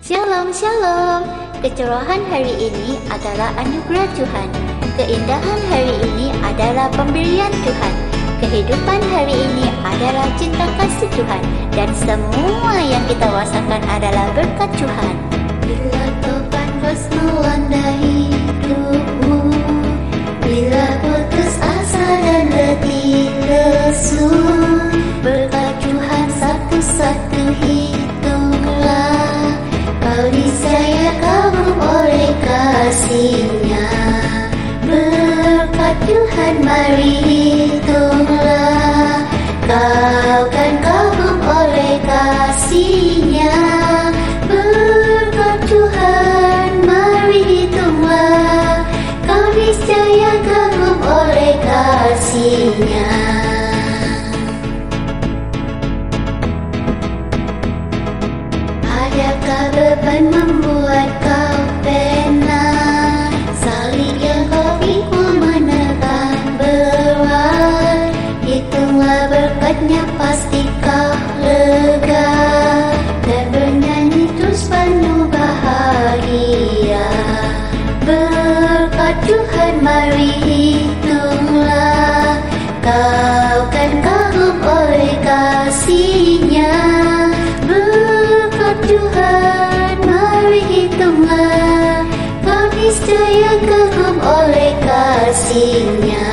Shalom, shalom. Kecerahan hari ini adalah anugerah Tuhan. Keindahan hari ini adalah pemberian Tuhan. Kehidupan hari ini adalah cinta kasih Tuhan. Dan semua yang kita rasakan adalah berkat Tuhan. Bila topan terus melanda hidupmu, bila putus asa dan letih lesu, berkat Tuhan satu-satu hitunglah. Kau disayang kamu oleh kasih-Nya. Berkat Tuhan mari hitunglah. Kau kan kagum oleh kasih-Nya. Berkat Tuhan mari hitunglah. Kau niscaya kagum oleh kasih-Nya. Adakah beban membuat kau penat? Salib yang kau pikul menekan berat. Hitunglah berkat-Nya pasti kau lega. Dan bernyanyi terus penuh bahagia. Berkat Tuhan mari hitunglah. Kau kan kagum oleh kasih-Nya. Tuhan, mari hitunglah. Kau niscaya kagum oleh kasih-Nya.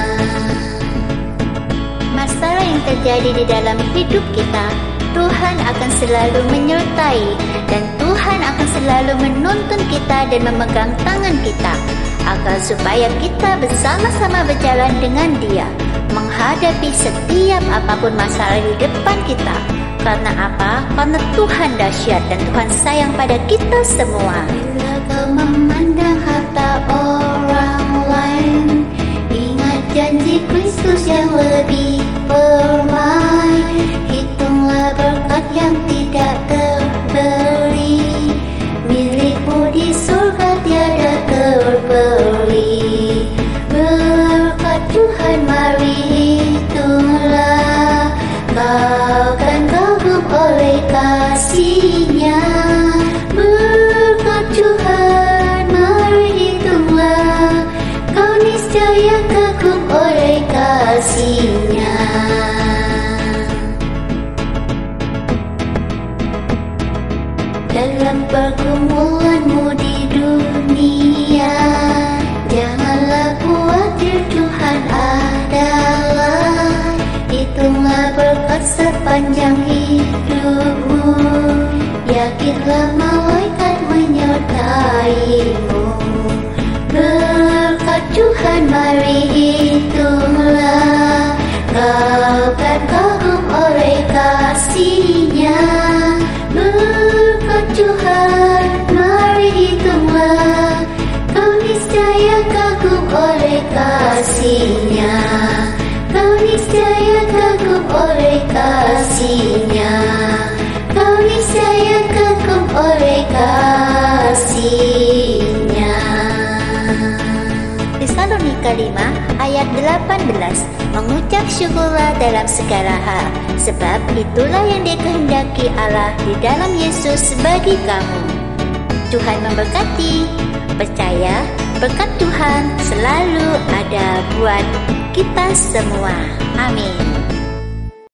Masalah yang terjadi di dalam hidup kita, Tuhan akan selalu menyertai. Dan Tuhan akan selalu menuntun kita dan memegang tangan kita, agar supaya kita bersama-sama berjalan dengan Dia, menghadapi setiap apapun masalah di depan kita. Karena apa? Karena Tuhan dahsyat dan Tuhan sayang pada kita semua. Bila kau memandang harta orang lain, ingat janji Kristus yang lebih permai. Hitunglah berkat yang tidak terbeli, milikmu di surga tiada terbeli. Berkat Tuhan mari hitunglah. Kau kan kagum oleh kasih-Nya. Berkat Tuhan mari hitunglah. Kau niscaya kagum oleh kasih-Nya. Dalam pergumulanmu di dunia, janganlah khawatir, Tuhan adalah. Hitunglah berkat sepanjang hidupmu. Yakinlah malaikat menyertaimu. Berkat Tuhan mari hitunglah. Kau kan kagum oleh kasih-Nya. Berkat Tuhan mari hitunglah. Kau niscaya kagum oleh kasih-Nya. Kau niscaya kagum oleh kasih-Nya. Kau niscaya kagum oleh kasih-Nya. Tesalonika 5 ayat 18. Mengucap syukurlah dalam segala hal, sebab itulah yang dikehendaki Allah di dalam Yesus bagi kamu. Tuhan memberkati. Percaya berkat Tuhan selalu ada buat kita semua. Amin.